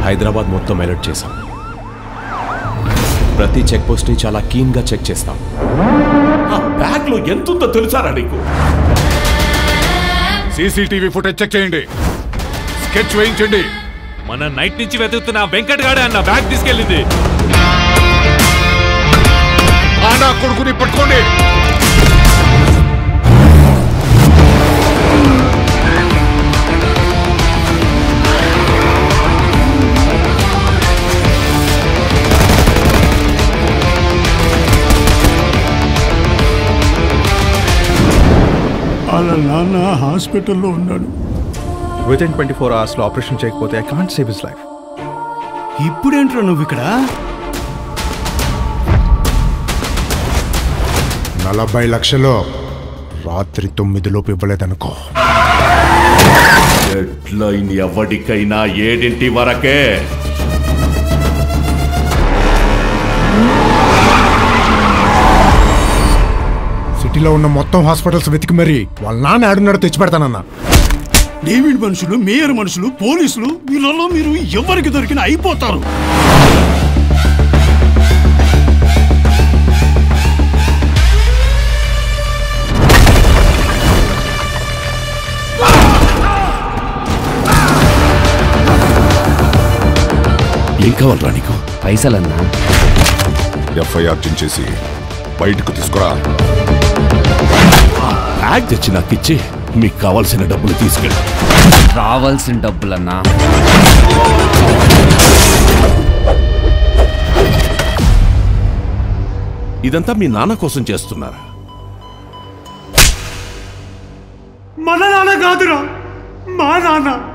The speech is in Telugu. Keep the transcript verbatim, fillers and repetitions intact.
హైదరాబాద్ మొత్తం అలర్ట్ చేశాం. ప్రతి చెక్ పోస్ట్ ని చాలా కీన్ గా చెక్ చేస్తాం. ఆ బ్యాగ్ లో ఎంతుందో తెలుసారా నీకు? సీసీటీవీ ఫుటేజ్ చెక్ చేయండి, స్కెచ్ వేయించండి. మన నైట్ నుంచి వెతుకుతున్న వెంకట్ గాడే అన్న బ్యాగ్ తీసుకెళ్ళింది. ఆనా కొడుకుని పట్టుకోండి. వాళ్ళ నాన్న హాస్పిటల్లో ఉన్నాడు. విత్ ఇన్ ట్వంటీ ఫోర్ అవర్స్లో ఆపరేషన్ చేయకపోతే I can't save his life. ఇప్పుడేంట్రా నువ్వు ఇక్కడ? నలభై లక్షలు రాత్రి తొమ్మిది లోపు ఇవ్వలేదనుకో, డెడ్ లైన్ ఎవరికైనా ఏడింటి వరకే. సిటీలో ఉన్న మొత్తం హాస్పిటల్స్ వెతికి మరి వాళ్ళ నాన్న ఆడున్నాడు తెచ్చి పెడతానన్నా. డేవిడ్ మనుషులు, మేయర్ మనుషులు, పోలీసులు, వీళ్ళలో మీరు ఎవరికి దొరికినా అయిపోతారు. ఏం కావాలరా నీకు? పైసలన్నా. ఎఫ్ఐఆర్ చేసి బయటకు తీసుకురా. బ్యాగ్ తెచ్చి నాకు ఇచ్చి మీకు కావాల్సిన డబ్బులు తీసుకెళ్ళి. రావాల్సిన డబ్బులన్నా. ఇదంతా మీ నాన్న కోసం చేస్తున్నారా? మన నాన్న కాదురా, మా నాన్న.